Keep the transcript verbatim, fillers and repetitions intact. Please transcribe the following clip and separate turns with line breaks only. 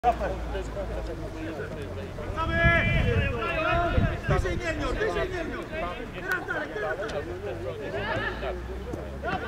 Wyżej, Niemnior, wyżej, Niemnior! Teraz dalej, teraz dalej!